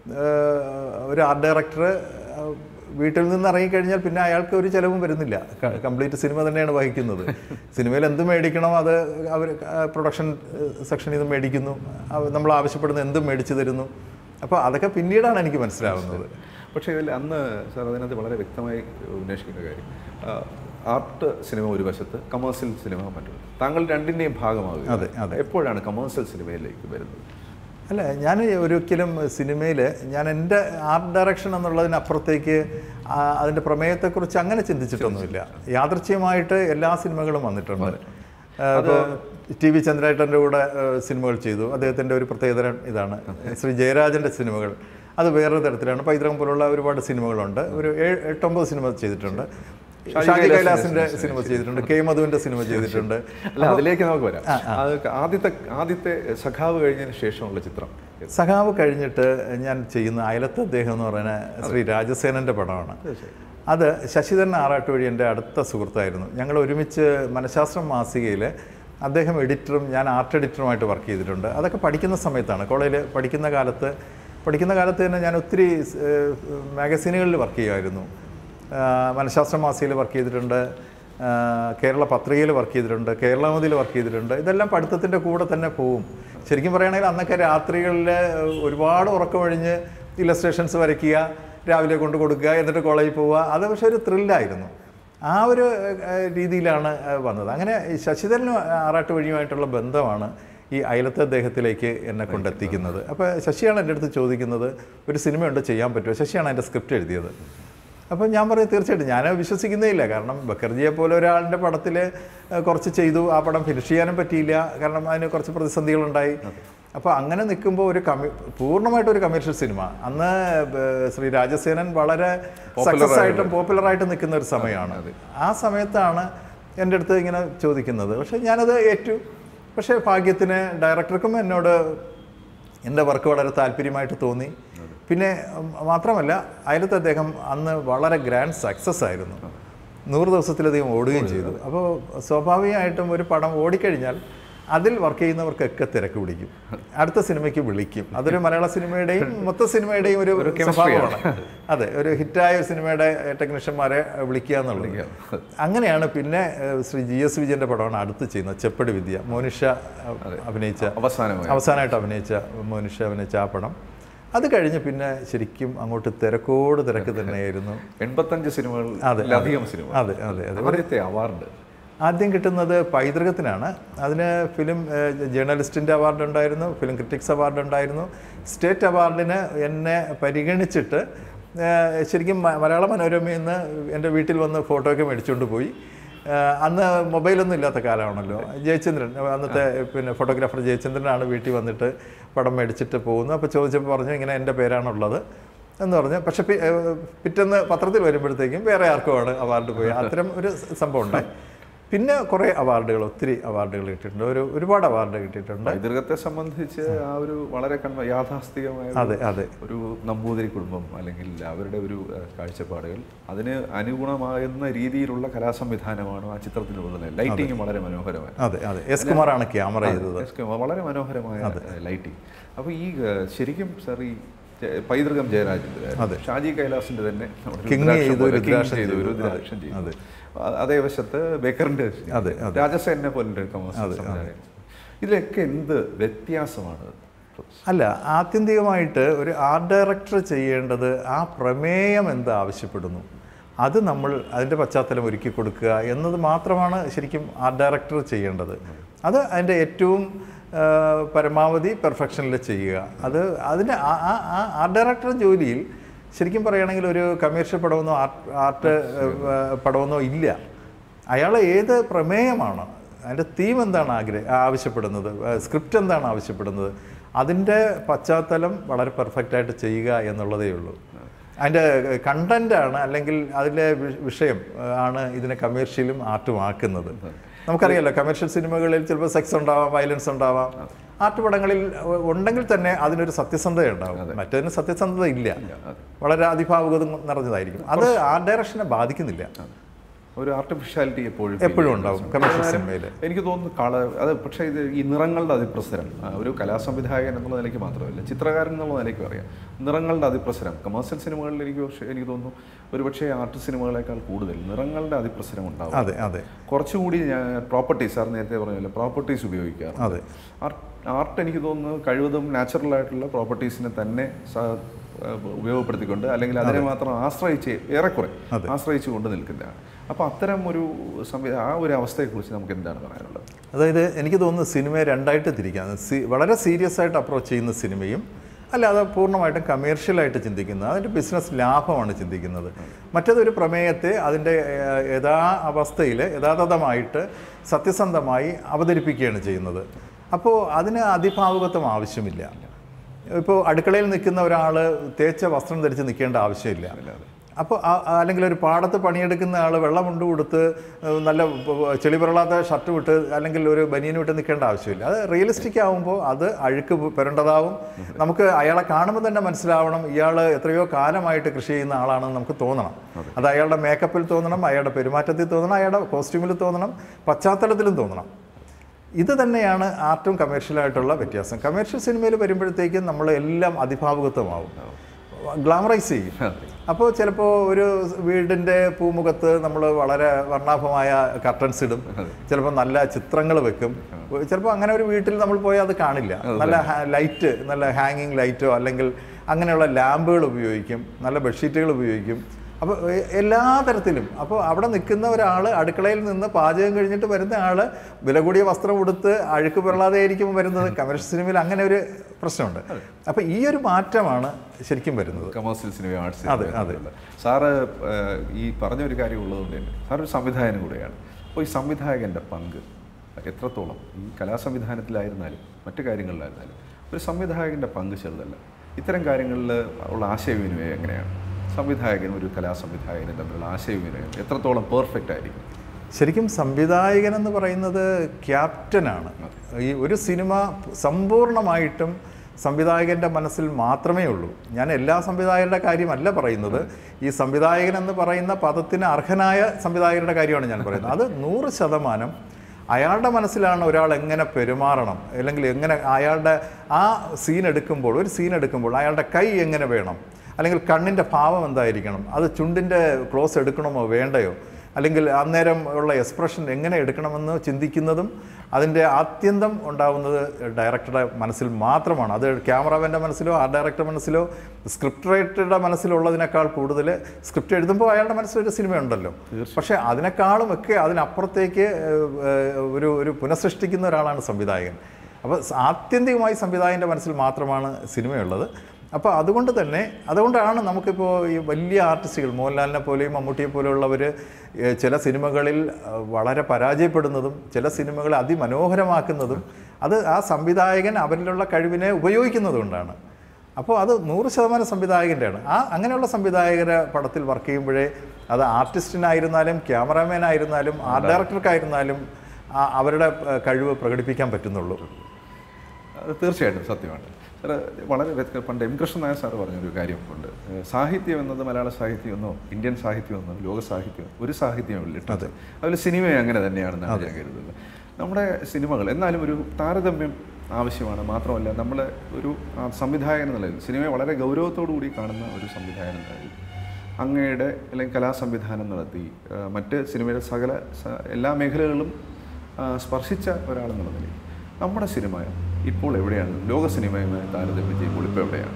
ഒരു ആർട്ട് ഡയറക്ടർ വീട്ടിൽ നിന്ന് ഇറങ്ങിക്കഴിഞ്ഞാൽ പിന്നെ അയാൾക്ക് ഒരു ചിലവും വരുന്നില്ല. കംപ്ലീറ്റ് സിനിമ തന്നെയാണ് വഹിക്കുന്നത്. സിനിമയിൽ എന്ത് മേടിക്കണം അത് അവർ പ്രൊഡക്ഷൻ സെക്ഷനിൽ നിന്ന് മേടിക്കുന്നു, നമ്മൾ ആവശ്യപ്പെടുന്ന എന്തും മേടിച്ചു തരുന്നു. അപ്പോൾ അതൊക്കെ പിന്നീടാണ് എനിക്ക് മനസ്സിലാവുന്നത്. പക്ഷേ ഇതിൽ അന്ന് സാർ അതിനകത്ത് വളരെ വ്യക്തമായി ഉന്നയിക്കുന്ന കാര്യം, ആർട്ട് സിനിമ ഒരു വശത്ത്, കമേഴ്സ്യൽ സിനിമ മറ്റൊരു. താങ്കൾ രണ്ടിൻ്റെയും ഭാഗമാകുക. അതെ അതെ. എപ്പോഴാണ് കമേഴ്സ്യൽ സിനിമയിലേക്ക് വരുന്നത്? അല്ല, ഞാൻ ഒരിക്കലും സിനിമയിൽ ഞാൻ എൻ്റെ ആർട്ട് ഡയറക്ഷൻ എന്നുള്ളതിനപ്പുറത്തേക്ക് അതിൻ്റെ പ്രമേയത്തെക്കുറിച്ച് അങ്ങനെ ചിന്തിച്ചിട്ടൊന്നുമില്ല. യാദൃച്ഛികമായിട്ട് എല്ലാ സിനിമകളും വന്നിട്ടുണ്ട്. അപ്പോൾ ടി വി ചന്ദ്രേട്ടൻ്റെ കൂടെ സിനിമകൾ ചെയ്തു. അദ്ദേഹത്തിൻ്റെ ഒരു പ്രത്യേകതരം ഇതാണ്. ശ്രീ ജയരാജൻ്റെ സിനിമകൾ അത് വേറൊരു തരത്തിലാണ്. പൈതൃകം പോലുള്ള ഒരുപാട് സിനിമകളുണ്ട്. ഒരു ഏഴ് എട്ടൊമ്പത് സിനിമ ചെയ്തിട്ടുണ്ട്. ഷാജി കൈലാസിന്റെ സിനിമ ചെയ്തിട്ടുണ്ട്, കെ മധുവിന്റെ സിനിമ ചെയ്തിട്ടുണ്ട്. അല്ല, അതിലേക്ക് നമുക്ക് വരാം. ആദ്യത്തെ ആദ്യത്തെ സഖാവ് കഴിഞ്ഞതിന് ശേഷമുള്ള ചിത്രം. സഖാവ് കഴിഞ്ഞിട്ട് ഞാൻ ചെയ്യുന്ന അയലത്തെ അദ്ദേഹം എന്ന് പറയുന്ന ശ്രീ രാജസേനൻ്റെ പടമാണ്. അത് ശശിധരൻ ആറാട്ട് വഴി എൻ്റെ അടുത്ത സുഹൃത്തായിരുന്നു. ഞങ്ങൾ ഒരുമിച്ച് മനഃശാസ്ത്രം മാസികയിൽ അദ്ദേഹം എഡിറ്ററും ഞാൻ ആർട്ട് എഡിറ്ററുമായിട്ട് വർക്ക് ചെയ്തിട്ടുണ്ട്. അതൊക്കെ പഠിക്കുന്ന സമയത്താണ്, കോളേജിൽ പഠിക്കുന്ന കാലത്ത് പഠിക്കുന്ന കാലത്ത് തന്നെ ഞാൻ ഒത്തിരി മാഗസീനുകളിൽ വർക്ക് ചെയ്യുമായിരുന്നു. മനഃശാസ്ത്ര മാസികയിൽ വർക്ക് ചെയ്തിട്ടുണ്ട്, കേരള പത്രികയിൽ വർക്ക് ചെയ്തിട്ടുണ്ട്, കേരളമതിയിൽ വർക്ക് ചെയ്തിട്ടുണ്ട്. ഇതെല്ലാം പഠിത്തത്തിൻ്റെ കൂടെ തന്നെ പോവും. ശരിക്കും പറയുകയാണെങ്കിൽ അന്നൊക്കെ രാത്രികളിൽ ഒരുപാട് ഉറക്കമൊഴിഞ്ഞ് ഇല്ലസ്ട്രേഷൻസ് വരയ്ക്കുക, രാവിലെ കൊണ്ട് കൊടുക്കുക, എന്നിട്ട് കോളേജിൽ പോവുക. അത് പക്ഷേ ഒരു ത്രില്ലായിരുന്നു. ആ ഒരു രീതിയിലാണ് വന്നത്. അങ്ങനെ ശശിധരൻ ആറാട്ട് വഴിയുമായിട്ടുള്ള ബന്ധമാണ് ഈ അയലത്തെ അദ്ദേഹത്തിലേക്ക് എന്നെ കൊണ്ടെത്തിക്കുന്നത്. അപ്പോൾ ശശിയാണ് എൻ്റെ അടുത്ത് ചോദിക്കുന്നത്, ഒരു സിനിമയുണ്ട്, ചെയ്യാൻ പറ്റുമോ? ശശിയാണ് എൻ്റെ സ്ക്രിപ്റ്റ് എഴുതിയത്. അപ്പോൾ ഞാൻ പറയും തീർച്ചയായിട്ടും. ഞാൻ വിശ്വസിക്കുന്നേ ഇല്ല. കാരണം ബക്കർജിയെ പോലെ ഒരാളിൻ്റെ പടത്തിൽ കുറച്ച് ചെയ്തു, ആ പടം ഫിനിഷ് ചെയ്യാനും പറ്റിയില്ല. കാരണം അതിന് കുറച്ച് പ്രതിസന്ധികളുണ്ടായി. അപ്പോൾ അങ്ങനെ നിൽക്കുമ്പോൾ ഒരു കമ്മ്യൂ പൂർണ്ണമായിട്ടൊരു കമേഴ്ഷ്യൽ സിനിമ, അന്ന് ശ്രീ രാജസേനൻ വളരെ സക്സസ് ആയിട്ടും പോപ്പുലറായിട്ട് നിൽക്കുന്ന ഒരു സമയമാണ്. ആ സമയത്താണ് എൻ്റെ അടുത്ത് ഇങ്ങനെ ചോദിക്കുന്നത്. പക്ഷേ ഞാനത് ഏറ്റു. പക്ഷേ ഭാഗ്യത്തിന് ഡയറക്ടർക്കും എന്നോട് എൻ്റെ വർക്ക് വളരെ താല്പര്യമായിട്ട് തോന്നി. പിന്നെ മാത്രമല്ല അയലത്ത് അദ്ദേഹം അന്ന് വളരെ ഗ്രാൻഡ് സക്സസ് ആയിരുന്നു. നൂറ് ദിവസത്തിലധികം ഓടുകയും ചെയ്തു. അപ്പോൾ സ്വാഭാവികമായിട്ടും ഒരു പടം ഓടിക്കഴിഞ്ഞാൽ അതിൽ വർക്ക് ചെയ്യുന്നവർക്കൊക്കെ തിരക്ക് പിടിക്കും, അടുത്ത സിനിമയ്ക്ക് വിളിക്കും. അതൊരു മലയാള സിനിമയുടെയും മൊത്തം സിനിമയുടെയും ഒരു സ്വഭാവമാണ്. അതെ, ഒരു ഹിറ്റായ ഒരു സിനിമയുടെ ടെക്നീഷ്യന്മാരെ വിളിക്കുക എന്നുള്ളത്. അങ്ങനെയാണ് പിന്നെ ശ്രീ ജി എസ് വിജയൻ്റെ പടമാണ് അടുത്ത് ചെയ്യുന്നത്, ചെപ്പടി വിദ്യ. മോനിഷ അഭിനയിച്ച അവസാനമായിട്ട് അഭിനയിച്ച മോനിഷ അഭിനയിച്ച ആ പടം. അത് കഴിഞ്ഞ് പിന്നെ ശരിക്കും അങ്ങോട്ട് തിരക്കോട് തിരക്ക് തന്നെയായിരുന്നു. എൺപത്തഞ്ച് സിനിമകൾ. അതെ അതെ അതെ അതെ. അവാർഡ് ആദ്യം കിട്ടുന്നത് പൈതൃകത്തിനാണ്. അതിന് ഫിലിം ജേർണലിസ്റ്റിൻ്റെ അവാർഡ് ഉണ്ടായിരുന്നു, ഫിലിം ക്രിറ്റിക്സ് അവാർഡ് ഉണ്ടായിരുന്നു. സ്റ്റേറ്റ് അവാർഡിന് എന്നെ പരിഗണിച്ചിട്ട് ശരിക്കും മലയാള മനോരമയിൽ നിന്ന് എൻ്റെ വീട്ടിൽ വന്ന് ഫോട്ടോയൊക്കെ മേടിച്ചുകൊണ്ട് പോയി. അന്ന് മൊബൈലൊന്നും ഇല്ലാത്ത കാലമാണല്ലോ. ജയചന്ദ്രൻ, അന്നത്തെ പിന്നെ ഫോട്ടോഗ്രാഫർ ജയചന്ദ്രനാണ് വീട്ടിൽ വന്നിട്ട് പടം മേടിച്ചിട്ട് പോകുന്നത്. അപ്പോൾ ചോദിച്ചപ്പോൾ പറഞ്ഞു ഇങ്ങനെ എൻ്റെ പേരാണുള്ളത് എന്ന് പറഞ്ഞു. പക്ഷെ പിറ്റേന്ന് പത്രത്തിൽ വരുമ്പോഴത്തേക്കും വേറെ ആർക്കുമാണ് അവാർഡ് പോയി. അത്തരം ഒരു സംഭവം ഉണ്ടായി. പിന്നെ കുറേ അവാർഡുകൾ, ഒത്തിരി അവാർഡുകൾ കിട്ടിയിട്ടുണ്ട്, ഒരു ഒരുപാട് അവാർഡ് കിട്ടിയിട്ടുണ്ട്. പൈതൃകത്തെ സംബന്ധിച്ച് ആ ഒരു വളരെ യാഥാസ്ഥികമായ അതെ അതെ ഒരു നമ്പൂതിരി കുടുംബം അല്ലെങ്കിൽ അവരുടെ ഒരു കാഴ്ചപ്പാടുകൾ അതിന് അനുഗുണമാകുന്ന രീതിയിലുള്ള കലാസംവിധാനമാണ് ആ ചിത്രത്തിനുള്ളത്. ലൈറ്റിംഗ് വളരെ മനോഹരമായി. അതെ അതെ എസ് കുമാറാണ് ക്യാമറ ചെയ്തത്. വളരെ മനോഹരമായ ലൈറ്റിംഗ്. അപ്പോൾ ഈ ശരിക്കും സാർ ഈ പൈതൃകം ജയരാജേന്ദ്രൻ, ഷാജി കൈലാസിന്റെ തന്നെ അതേ വശത്ത് ബേക്കറിന്റെ രാജസേനെ പോലെ ഇതിലൊക്കെ എന്ത് വ്യത്യാസമാണ്? അല്ല, ആത്യന്തികമായിട്ട് ഒരു ആർട്ട് ഡയറക്ടർ ചെയ്യേണ്ടത് ആ പ്രമേയം എന്ത് ആവശ്യപ്പെടുന്നു അത് നമ്മൾ അതിൻ്റെ പശ്ചാത്തലം ഒരുക്കി കൊടുക്കുക എന്നത് മാത്രമാണ് ശരിക്കും ആർട്ട് ഡയറക്ടർ ചെയ്യേണ്ടത്. അത് അതിൻ്റെ ഏറ്റവും പരമാവധി പെർഫെക്ഷനിൽ ചെയ്യുക. അത് അതിന് ആർട്ട് ഡയറക്ടർ ജോലിയിൽ ശരിക്കും പറയുകയാണെങ്കിൽ ഒരു കമേഴ്ഷ്യൽ പടമൊന്നോ ആർട്ട് ആർട്ട് പടമൊന്നോ ഇല്ല. അയാൾ ഏത് പ്രമേയമാണ്, അതിൻ്റെ തീം എന്താണ് ആഗ്രഹ ആവശ്യപ്പെടുന്നത്, സ്ക്രിപ്റ്റ് എന്താണ് ആവശ്യപ്പെടുന്നത്, അതിൻ്റെ പശ്ചാത്തലം വളരെ പെർഫെക്റ്റായിട്ട് ചെയ്യുക എന്നുള്ളതേ ഉള്ളൂ. അതിൻ്റെ കണ്ടൻ്റാണ് അല്ലെങ്കിൽ അതിലെ വിഷയം ആണ് ഇതിനെ കമേഴ്ഷ്യലും ആർട്ടും ആക്കുന്നത്. നമുക്കറിയാമല്ലോ, കമേഴ്ഷ്യൽ സിനിമകളിൽ ചിലപ്പോൾ സെക്സ് ഉണ്ടാവാം, വയലൻസ് ഉണ്ടാവാം. ആർട്ട് പടങ്ങളിൽ ഉണ്ടെങ്കിൽ തന്നെ അതിനൊരു സത്യസന്ധത ഉണ്ടാവും, മറ്റതിന് സത്യസന്ധത ഇല്ല, വളരെ അതിഭാവുകത നിറഞ്ഞതായിരിക്കും. അത് ആർട്ട് ഡയറക്ഷനെ ബാധിക്കുന്നില്ല. ഒരു ആർട്ടിഫിഷ്യാലിറ്റി എപ്പോഴും എപ്പോഴും ഉണ്ടാവും കമേഴ്ഷ്യൽ സിനിമയിൽ. എനിക്ക് തോന്നുന്നു കളർ അത്. പക്ഷേ ഇത് ഈ നിറങ്ങളുടെ അതിപ്രസരം ഒരു കലാസംവിധായകൻ എന്നുള്ള നിലയ്ക്ക് മാത്രമല്ല, ചിത്രകാരൻ എന്നുള്ള നിലയ്ക്ക് പറയാം, നിറങ്ങളുടെ അതിപ്രസരം കമേഴ്ഷ്യൽ സിനിമകളിൽ എനിക്ക് എനിക്ക് തോന്നുന്നു ഒരുപക്ഷെ ആർട്ട് സിനിമകളെക്കാൾ കൂടുതൽ നിറങ്ങളുടെ അതിപ്രസരം ഉണ്ടാവും. അതെ അതെ കുറച്ചുകൂടി ഞാൻ പ്രോപ്പർട്ടീസ്, സാർ നേരത്തെ പറഞ്ഞല്ലോ, പ്രോപ്പർട്ടീസ് ഉപയോഗിക്കാം. അതെ, ആർട്ട് എനിക്ക് തോന്നുന്നു കഴിവതും നാച്ചുറലായിട്ടുള്ള പ്രോപ്പർട്ടീസിനെ തന്നെ ഉപയോഗപ്പെടുത്തിക്കൊണ്ട് അല്ലെങ്കിൽ അതിനെ മാത്രം ആശ്രയിച്ച് ഏറെക്കുറെ ആശ്രയിച്ച് കൊണ്ട് നിൽക്കുന്നതാണ്. അപ്പോൾ അത്തരം ഒരു സംവിധാനം, ആ ഒരു അവസ്ഥയെക്കുറിച്ച് നമുക്ക് എന്താണ് പറയാനുള്ളത്? അതായത് എനിക്ക് തോന്നുന്നു സിനിമയെ രണ്ടായിട്ട് തിരിക്കാം. സി വളരെ സീരിയസ് ആയിട്ട് അപ്രോച്ച് ചെയ്യുന്ന സിനിമയും അല്ലാതെ പൂർണ്ണമായിട്ടും കമേഴ്ഷ്യലായിട്ട് ചിന്തിക്കുന്ന, അതിൻ്റെ ബിസിനസ് ലാഭമാണ് ചിന്തിക്കുന്നത്. മറ്റേതൊരു പ്രമേയത്തെ അതിൻ്റെ യഥാ അവസ്ഥയിൽ യഥാതഥമായിട്ട് സത്യസന്ധമായി അവതരിപ്പിക്കുകയാണ് ചെയ്യുന്നത്. അപ്പോൾ അതിന് അതിഭാവുകത്വം ആവശ്യമില്ല. ഇപ്പോൾ അടുക്കളയിൽ നിൽക്കുന്ന ഒരാൾ തേച്ച വസ്ത്രം ധരിച്ച് നിൽക്കേണ്ട ആവശ്യമില്ല. അപ്പോൾ അല്ലെങ്കിൽ ഒരു പാടത്ത് പണിയെടുക്കുന്ന ആൾ വെള്ളം കൊണ്ട് കൊടുത്ത് നല്ല ചെളി പിറളാത്ത ഷർട്ട് വിട്ട് അല്ലെങ്കിൽ ഒരു ബനിയൻ വിട്ട് നിൽക്കേണ്ട ആവശ്യമില്ല. അത് റിയലിസ്റ്റിക് ആകുമ്പോൾ അത് അഴുക്ക് പുരണ്ടതാവും. നമുക്ക് അയാളെ കാണുമ്പോൾ തന്നെ മനസ്സിലാവണം ഇയാൾ എത്രയോ കാലമായിട്ട് കൃഷി ചെയ്യുന്ന ആളാണെന്ന് നമുക്ക് തോന്നണം. അത് അയാളുടെ മേക്കപ്പിൽ തോന്നണം, അയാളുടെ പെരുമാറ്റത്തിൽ തോന്നണം, അയാളുടെ കോസ്റ്റ്യൂമിൽ തോന്നണം, പശ്ചാത്തലത്തിലും തോന്നണം. ഇത് തന്നെയാണ് ആർട്ടും കമേഴ്ഷ്യലായിട്ടുള്ള വ്യത്യാസം. കമേഴ്ഷ്യൽ സിനിമയിൽ വരുമ്പോഴത്തേക്കും നമ്മൾ എല്ലാം അതിഭാവുകത്വമാവും, ഗ്ലാമറൈസ് ചെയ്യും. അപ്പോൾ ചിലപ്പോൾ ഒരു വീടിൻ്റെ പൂമുഖത്ത് നമ്മൾ വളരെ വർണ്ണാഭമായ കർട്ടൻസ് ഇടും, ചിലപ്പോൾ നല്ല ചിത്രങ്ങൾ വെക്കും. ചിലപ്പോൾ അങ്ങനെ ഒരു വീട്ടിൽ നമ്മൾ പോയാൽ അത് കാണില്ല. നല്ല ലൈറ്റ്, നല്ല ഹാങ്ങിങ് ലൈറ്റോ അല്ലെങ്കിൽ അങ്ങനെയുള്ള ലാമ്പുകൾ ഉപയോഗിക്കും, നല്ല ബെഡ്ഷീറ്റുകൾ ഉപയോഗിക്കും. അപ്പോൾ എല്ലാ തരത്തിലും. അപ്പോൾ അവിടെ നിൽക്കുന്ന ഒരാൾ അടുക്കളയിൽ നിന്ന് പാചകം കഴിഞ്ഞിട്ട് വരുന്ന ആൾ വില കൂടിയ വസ്ത്രം ഉടുത്ത് അഴുക്ക് പിറളാതെ ആയിരിക്കും വരുന്നത്. കമേഴ്ഷ്യൽ സിനിമയിൽ അങ്ങനെ ഒരു പ്രശ്നമുണ്ട്. അപ്പോൾ ഈ ഒരു മാറ്റമാണ് ശരിക്കും വരുന്നത് കമേഴ്ഷ്യൽ സിനിമ ആർട്സ്. അതെ അതെ. സാറ് ഈ പറഞ്ഞൊരു കാര്യം ഉള്ളതുകൊണ്ട് തന്നെ സാർ ഒരു സംവിധായകൻ കൂടെയാണ്. അപ്പോൾ ഈ സംവിധായകൻ്റെ പങ്ക് എത്രത്തോളം ഈ കലാസംവിധാനത്തിലായിരുന്നാലും മറ്റു കാര്യങ്ങളിലായിരുന്നാലും ഒരു സംവിധായകൻ്റെ പങ്ക് ചെറുതല്ല. ഇത്തരം കാര്യങ്ങളിൽ ഉള്ള ആശയവിനിമയം എങ്ങനെയാണ്? സംവിധായകനും ഒരു കലാസംവിധായകനും തമ്മിലുള്ള ആശയവിനിമയം എത്രത്തോളം പെർഫെക്റ്റ് ആയിരിക്കും? ശരിക്കും സംവിധായകൻ എന്ന് പറയുന്നത് ക്യാപ്റ്റനാണ്. ഈ ഒരു സിനിമ സമ്പൂർണ്ണമായിട്ടും സംവിധായകൻ്റെ മനസ്സിൽ മാത്രമേ ഉള്ളൂ. ഞാൻ എല്ലാ സംവിധായകരുടെ കാര്യമല്ല പറയുന്നത്, ഈ സംവിധായകൻ എന്ന് പറയുന്ന പദത്തിന് അർഹനായ സംവിധായകരുടെ കാര്യമാണ് ഞാൻ പറയുന്നത്. അത് നൂറ് ശതമാനം അയാളുടെ മനസ്സിലാണ് ഒരാൾ എങ്ങനെ പെരുമാറണം, അല്ലെങ്കിൽ എങ്ങനെ അയാളുടെ ആ സീൻ എടുക്കുമ്പോൾ ഒരു സീൻ എടുക്കുമ്പോൾ അയാളുടെ കൈ എങ്ങനെ വേണം, അല്ലെങ്കിൽ കണ്ണിൻ്റെ ഭാവം എന്തായിരിക്കണം, അത് ചുണ്ടിൻ്റെ ക്ലോസ് എടുക്കണമോ വേണ്ടയോ, അല്ലെങ്കിൽ അന്നേരം ഉള്ള എക്സ്പ്രഷൻ എങ്ങനെ എടുക്കണമെന്ന് ചിന്തിക്കുന്നതും അതിൻ്റെ ആത്യന്തം ഉണ്ടാകുന്നത് ഡയറക്ടറുടെ മനസ്സിൽ മാത്രമാണ്. അത് ക്യാമറാമാൻ്റെ മനസ്സിലോ ആർട്ട് ഡയറക്ടറുടെ മനസ്സിലോ സ്ക്രിപ്റ്റ് റൈറ്ററുടെ മനസ്സിലുള്ളതിനേക്കാൾ കൂടുതൽ സ്ക്രിപ്റ്റ് എഴുതുമ്പോൾ അയാളുടെ മനസ്സിലൊരു സിനിമയുണ്ടല്ലോ, പക്ഷേ അതിനേക്കാളും ഒക്കെ അതിനപ്പുറത്തേക്ക് ഒരു ഒരു പുനഃസൃഷ്ടിക്കുന്ന ഒരാളാണ് സംവിധായകൻ. അപ്പോൾ ആത്യന്തികമായി സംവിധായകൻ്റെ മനസ്സിൽ മാത്രമാണ് സിനിമയുള്ളത്. അപ്പോൾ അതുകൊണ്ട് തന്നെ അതുകൊണ്ടാണ് നമുക്കിപ്പോൾ ഈ വലിയ ആർട്ടിസ്റ്റുകൾ മോഹൻലാലിനെ പോലെയും മമ്മൂട്ടിയെ പോലെയുള്ളവർ ചില സിനിമകളിൽ വളരെ പരാജയപ്പെടുന്നതും ചില സിനിമകളെ അതിമനോഹരമാക്കുന്നതും അത് ആ സംവിധായകൻ അവരിലുള്ള കഴിവിനെ ഉപയോഗിക്കുന്നത് കൊണ്ടാണ്. അപ്പോൾ അത് നൂറ് ശതമാനം സംവിധായകൻ്റെയാണ്. ആ അങ്ങനെയുള്ള സംവിധായകരെ പടത്തിൽ വർക്ക് ചെയ്യുമ്പോഴേ അത് ആർട്ടിസ്റ്റിനായിരുന്നാലും ക്യാമറാമാനായിരുന്നാലും ആർട്ട് ഡയറക്ടർക്കായിരുന്നാലും അവരുടെ കഴിവ് പ്രകടിപ്പിക്കാൻ പറ്റുന്നുള്ളൂ. തീർച്ചയായിട്ടും സത്യമാണ്. വളരെ പണ്ട് എം കൃഷ്ണൻ നായർ സാറ് പറഞ്ഞൊരു കാര്യം ഉണ്ട്, സാഹിത്യം എന്നത് മലയാള സാഹിത്യം എന്നോ ഇന്ത്യൻ സാഹിത്യം എന്നോ ലോക സാഹിത്യം ഒരു സാഹിത്യമില്ല, അതിൽ സിനിമയും അങ്ങനെ തന്നെയാണെന്നാണ് ഞാൻ കരുതുന്നത്. നമ്മുടെ സിനിമകൾ എന്നാലും ഒരു താരതമ്യം ആവശ്യമാണ്. മാത്രമല്ല നമ്മൾ ഒരു സംവിധായകൻ എന്ന നിലയിൽ സിനിമയെ വളരെ ഗൗരവത്തോടു കൂടി കാണുന്ന ഒരു സംവിധായകൻ എന്ന നിലയിൽ അങ്ങയുടെ അല്ലെങ്കിൽ കലാസംവിധാനം നടത്തി മറ്റ് സിനിമയുടെ സകല എല്ലാ മേഖലകളിലും സ്പർശിച്ച ഒരാളെന്നുള്ള നിലയിൽ നമ്മുടെ സിനിമ ഇപ്പോൾ എവിടെയാണ് ലോക സിനിമയുമായി താരതമ്യം ചെയ്യുമ്പോൾ ഇപ്പോൾ എവിടെയാണ്?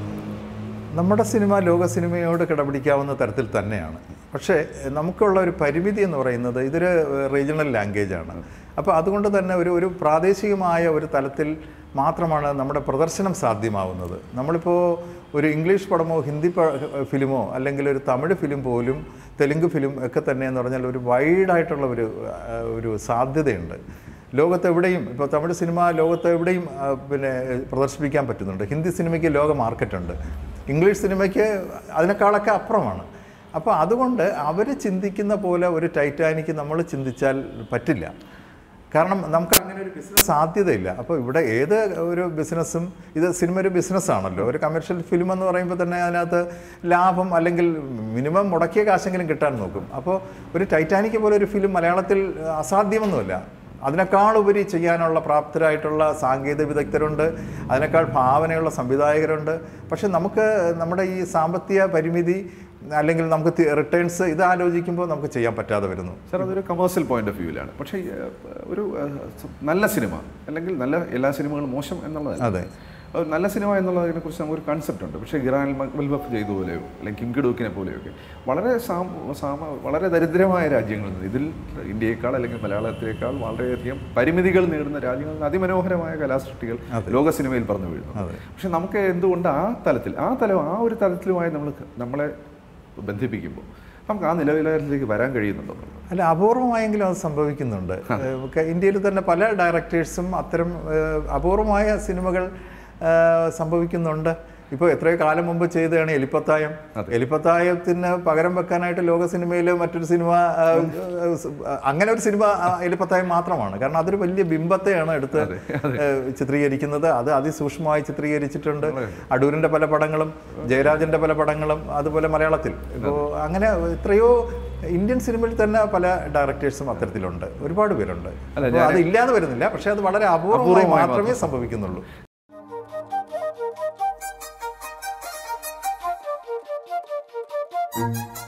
നമ്മുടെ സിനിമ ലോക സിനിമയോട് കിടപിടിക്കാവുന്ന തരത്തിൽ തന്നെയാണ്. പക്ഷേ നമുക്കുള്ള ഒരു പരിമിതി എന്ന് പറയുന്നത് ഇതൊരു റീജിയണൽ ലാംഗ്വേജാണ്. അപ്പോൾ അതുകൊണ്ട് തന്നെ ഒരു ഒരു പ്രാദേശികമായ ഒരു തലത്തിൽ മാത്രമാണ് നമ്മുടെ പ്രദർശനം സാധ്യമാവുന്നത്. നമ്മളിപ്പോൾ ഒരു ഇംഗ്ലീഷ് പടമോ ഹിന്ദി ഫിലിമോ അല്ലെങ്കിൽ ഒരു തമിഴ് ഫിലിം പോലും തെലുങ്ക് ഫിലിം ഒക്കെ തന്നെ എന്ന് പറഞ്ഞാൽ ഒരു വൈഡായിട്ടുള്ള ഒരു ഒരു സാധ്യതയുണ്ട്. ലോകത്തെവിടെയും ഇപ്പോൾ തമിഴ് സിനിമ ലോകത്തെവിടെയും പിന്നെ പ്രദർശിപ്പിക്കാൻ പറ്റുന്നുണ്ട്. ഹിന്ദി സിനിമയ്ക്ക് ലോക മാർക്കറ്റുണ്ട്, ഇംഗ്ലീഷ് സിനിമയ്ക്ക് അതിനേക്കാളൊക്കെ അപ്പുറമാണ്. അപ്പോൾ അതുകൊണ്ട് അവർ ചിന്തിക്കുന്ന പോലെ ഒരു ടൈറ്റാനിക്ക് നമ്മൾ ചിന്തിച്ചാൽ പറ്റില്ല. കാരണം നമുക്ക് അങ്ങനെ ഒരു ബിസിനസ് സാധ്യതയില്ല. അപ്പോൾ ഇവിടെ ഏത് ഒരു ബിസിനസ്സും ഇത് സിനിമ ഒരു ബിസിനസ്സാണല്ലോ. ഒരു കമേഴ്ഷ്യൽ ഫിലിം എന്ന് പറയുമ്പോൾ തന്നെ അതിനകത്ത് ലാഭം അല്ലെങ്കിൽ മിനിമം മുടക്കിയ കാശെങ്കിലും കിട്ടാൻ നോക്കും. അപ്പോൾ ഒരു ടൈറ്റാനിക്ക് പോലെ ഒരു ഫിലിം മലയാളത്തിൽ അസാധ്യമൊന്നുമില്ല. അതിനേക്കാൾ ഉപരി ചെയ്യാനുള്ള പ്രാപ്തരായിട്ടുള്ള സാങ്കേതിക വിദഗ്ധരുണ്ട്, അതിനേക്കാൾ ഭാവനയുള്ള സംവിധായകരുണ്ട്. പക്ഷെ നമുക്ക് നമ്മുടെ ഈ സാമ്പത്തിക പരിമിതി അല്ലെങ്കിൽ നമുക്ക് റിട്ടേൺസ് ഇത് ആലോചിക്കുമ്പോൾ നമുക്ക് ചെയ്യാൻ പറ്റാതെ വരുന്നു. സാർ അതൊരു കമേഴ്സ്യൽ പോയിന്റ് ഓഫ് വ്യൂവിലാണ്. പക്ഷേ ഒരു നല്ല സിനിമ അല്ലെങ്കിൽ നല്ല എല്ലാ സിനിമകളും മോശം എന്നുള്ളതല്ല. അതെ, നല്ല സിനിമ എന്നുള്ളതിനെ കുറിച്ച് നമുക്കൊരു കൺസെപ്റ്റ് ഉണ്ട്. പക്ഷേ ഗിറാൻ മൽബഫ് ചെയ്ത പോലെയോ അല്ലെങ്കിൽ കിം കിഡൂക്കിനെ പോലെയൊക്കെ വളരെ സാമ വളരെ ദരിദ്രമായ രാജ്യങ്ങളിൽ നിന്ന് ഇതിൽ ഇന്ത്യയേക്കാൾ അല്ലെങ്കിൽ മലയാളത്തിലേക്കാൾ വളരെയധികം പരിമിതികൾ നേടുന്ന രാജ്യങ്ങളിൽ നിന്ന് അതിമനോഹരമായ കലാസൃഷ്ടികൾ ലോക സിനിമയിൽ പറഞ്ഞു വീഴുന്നു. പക്ഷെ നമുക്ക് എന്തുകൊണ്ട് ആ തലത്തിൽ ആ തലം ആ ഒരു തലത്തിലുമായി നമ്മൾ നമ്മളെ ബന്ധിപ്പിക്കുമ്പോൾ നമുക്ക് ആ നിലവിലേക്ക് വരാൻ കഴിയുന്നുണ്ടോ? അല്ല, അപൂർവമായെങ്കിലും അത് സംഭവിക്കുന്നുണ്ട്. ഇന്ത്യയിൽ തന്നെ പല ഡയറക്ടേഴ്സും അത്തരം അപൂർവമായ സിനിമകൾ സംഭവിക്കുന്നുണ്ട്. ഇപ്പോൾ എത്രയോ കാലം മുമ്പ് ചെയ്തതാണ് എലിപ്പത്തായം. എലിപ്പത്തായത്തിന് പകരം വെക്കാനായിട്ട് ലോക സിനിമയിൽ മറ്റൊരു സിനിമ, അങ്ങനെ ഒരു സിനിമ എലിപ്പത്തായം മാത്രമാണ്. കാരണം അതൊരു വലിയ ബിംബത്തെയാണ് എടുത്ത് ചിത്രീകരിക്കുന്നത്. അത് അതിസൂക്ഷ്മമായി ചിത്രീകരിച്ചിട്ടുണ്ട്. അടൂരിൻ്റെ പല പടങ്ങളും ജയരാജൻ്റെ പല പടങ്ങളും അതുപോലെ മലയാളത്തിൽ ഇപ്പോൾ അങ്ങനെ എത്രയോ ഇന്ത്യൻ സിനിമയിൽ തന്നെ പല ഡയറക്ടേഴ്സും അത്തരത്തിലുണ്ട്, ഒരുപാട് പേരുണ്ട്. അത് ഇല്ലാതെ വരുന്നില്ല, പക്ഷേ അത് വളരെ അപൂർവമായി മാത്രമേ സംഭവിക്കുന്നുള്ളൂ. Thank you.